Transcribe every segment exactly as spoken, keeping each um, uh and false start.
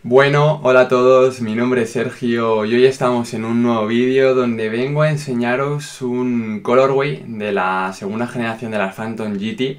Bueno, hola a todos, mi nombre es Sergio y hoy estamos en un nuevo vídeo donde vengo a enseñaros un colorway de la segunda generación de la Phantom G T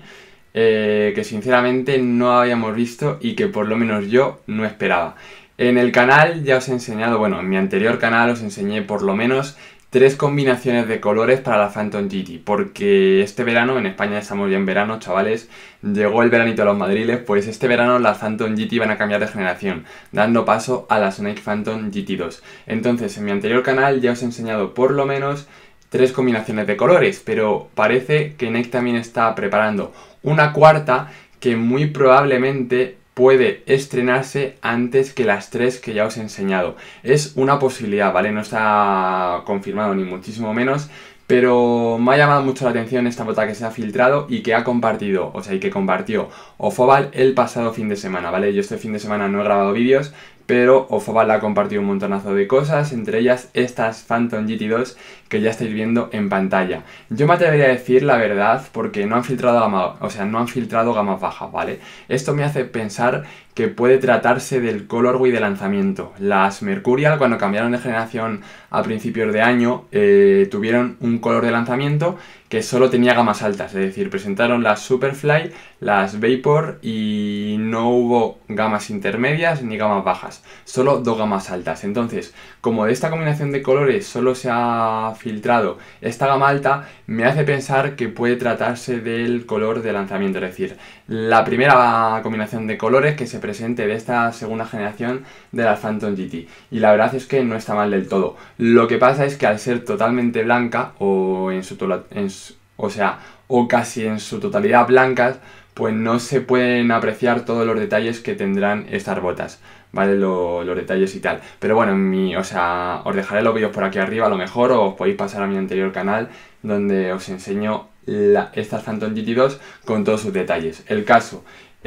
eh, que sinceramente no habíamos visto y que por lo menos yo no esperaba. En el canal ya os he enseñado, bueno, en mi anterior canal os enseñé por lo menos tres combinaciones de colores para la Phantom G T, porque este verano, en España estamos ya en verano, chavales, llegó el veranito a los madriles, pues este verano las Phantom G T van a cambiar de generación, dando paso a las Nike Phantom G T dos. Entonces, en mi anterior canal ya os he enseñado por lo menos tres combinaciones de colores, pero parece que Nike también está preparando una cuarta que muy probablemente puede estrenarse antes que las tres que ya os he enseñado. Es una posibilidad, ¿vale? No está confirmado ni muchísimo menos, pero me ha llamado mucho la atención esta bota que se ha filtrado y que ha compartido, o sea, y que compartió Ofobal el pasado fin de semana, ¿vale? Yo este fin de semana no he grabado vídeos, pero Ofobal ha compartido un montonazo de cosas, entre ellas estas Phantom G T dos que ya estáis viendo en pantalla. Yo me atrevería a decir la verdad porque no han filtrado gama, o sea, no han filtrado gamas bajas, ¿vale? Esto me hace pensar que puede tratarse del colorway de lanzamiento. Las Mercurial, cuando cambiaron de generación a principios de año, eh, tuvieron un color de lanzamiento que solo tenía gamas altas, es decir, presentaron las Superfly, las Vapor y no hubo gamas intermedias ni gamas bajas, solo dos gamas altas. Entonces, como de esta combinación de colores solo se ha filtrado esta gama alta, me hace pensar que puede tratarse del color de lanzamiento, es decir, la primera combinación de colores que se presente de esta segunda generación de la Phantom G T. Y la verdad es que no está mal del todo. Lo que pasa es que al ser totalmente blanca o en su, en su o sea, o casi en su totalidad blancas, pues no se pueden apreciar todos los detalles que tendrán estas botas, ¿vale? Lo, los detalles y tal. Pero bueno, en mi, o sea, os dejaré los vídeos por aquí arriba a lo mejor, o os podéis pasar a mi anterior canal donde os enseño la, estas Phantom G T dos con todos sus detalles. El caso,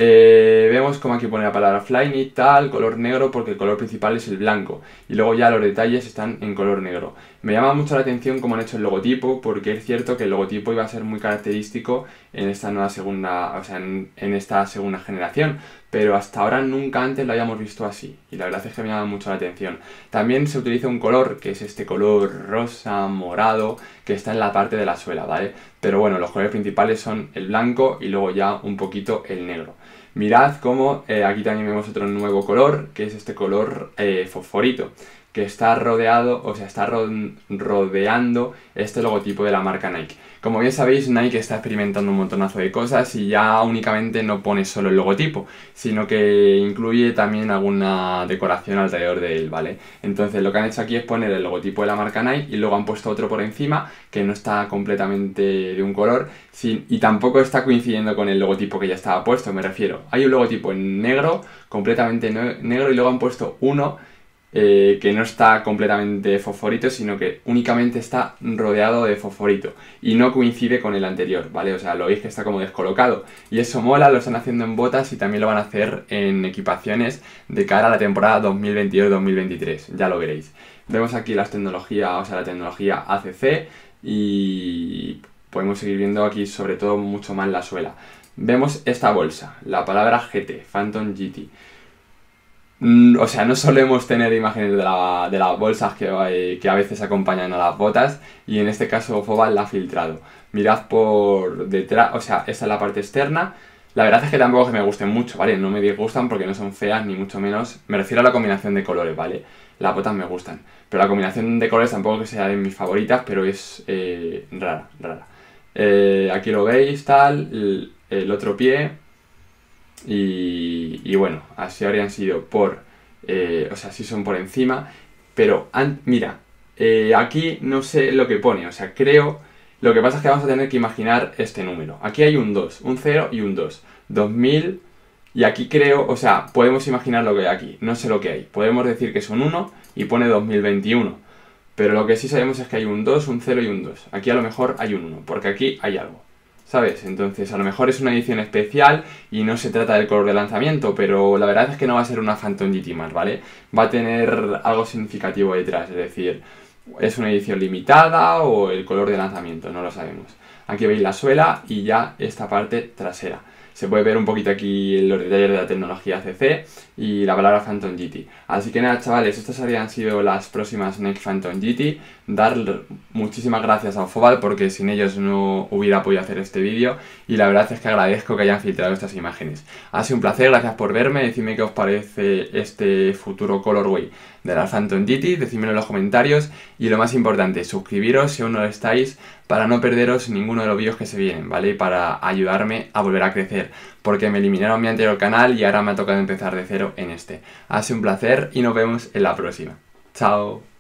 eh, vemos como aquí pone la palabra Flyknit, tal, color negro, porque el color principal es el blanco. Y luego ya los detalles están en color negro. Me llama mucho la atención cómo han hecho el logotipo, porque es cierto que el logotipo iba a ser muy característico en esta nueva segunda, o sea, en, en esta segunda generación, pero hasta ahora nunca antes lo habíamos visto así, y la verdad es que me llama mucho la atención. También se utiliza un color, que es este color rosa, morado, que está en la parte de la suela, ¿vale? Pero bueno, los colores principales son el blanco y luego ya un poquito el negro. Mirad cómo eh, aquí también vemos otro nuevo color, que es este color eh, fosforito, que está rodeado, o sea, está ro rodeando este logotipo de la marca Nike. Como bien sabéis, Nike está experimentando un montonazo de cosas y ya únicamente no pone solo el logotipo, sino que incluye también alguna decoración alrededor de él, ¿vale? Entonces lo que han hecho aquí es poner el logotipo de la marca Nike y luego han puesto otro por encima que no está completamente de un color sin, y tampoco está coincidiendo con el logotipo que ya estaba puesto, me refiero. Hay un logotipo en negro, completamente negro, y luego han puesto uno Eh, que no está completamente fosforito, sino que únicamente está rodeado de fosforito y no coincide con el anterior, ¿vale? O sea, lo veis que está como descolocado y eso mola, lo están haciendo en botas y también lo van a hacer en equipaciones de cara a la temporada dos mil veintidós dos mil veintitrés, ya lo veréis. Vemos aquí las tecnologías, o sea, la tecnología A C C y podemos seguir viendo aquí sobre todo mucho más la suela. Vemos esta bolsa, la palabra G T, Phantom G T. O sea, no solemos tener imágenes de, la, de las bolsas que, eh, que a veces acompañan a las botas y en este caso Ofobal la ha filtrado. Mirad por detrás, o sea, esta es la parte externa. La verdad es que tampoco es que me gusten mucho, ¿vale? No me disgustan porque no son feas ni mucho menos. Me refiero a la combinación de colores, ¿vale? Las botas me gustan. Pero la combinación de colores tampoco que sea de mis favoritas, pero es eh, rara, rara. Eh, aquí lo veis, tal, el, el otro pie. Y, y bueno, así habrían sido por, eh, o sea, así son por encima, pero an, mira, eh, aquí no sé lo que pone, o sea, creo, lo que pasa es que vamos a tener que imaginar este número. Aquí hay un dos, un cero y un dos, dos mil, y aquí creo, o sea, podemos imaginar lo que hay aquí, no sé lo que hay, podemos decir que es un uno y pone dos mil veintiuno, pero lo que sí sabemos es que hay un dos, un cero y un dos, aquí a lo mejor hay un uno, porque aquí hay algo. ¿Sabes? Entonces a lo mejor es una edición especial y no se trata del color de lanzamiento, pero la verdad es que no va a ser una Phantom G T más, ¿vale? Va a tener algo significativo detrás, es decir, es una edición limitada o el color de lanzamiento, no lo sabemos. Aquí veis la suela y ya esta parte trasera. Se puede ver un poquito aquí los detalles de la tecnología C C y la palabra Phantom G T. Así que nada, chavales, estas habrían sido las próximas Next Phantom G T. Dar muchísimas gracias a Ufobal porque sin ellos no hubiera podido hacer este vídeo y la verdad es que agradezco que hayan filtrado estas imágenes. Ha sido un placer, gracias por verme, decidme qué os parece este futuro colorway de la Phantom G T, decídmelo en los comentarios y lo más importante, suscribiros si aún no lo estáis para no perderos ninguno de los vídeos que se vienen, ¿vale? Y para ayudarme a volver a crecer, porque me eliminaron mi anterior canal y ahora me ha tocado empezar de cero en este. Ha sido un placer y nos vemos en la próxima. Chao.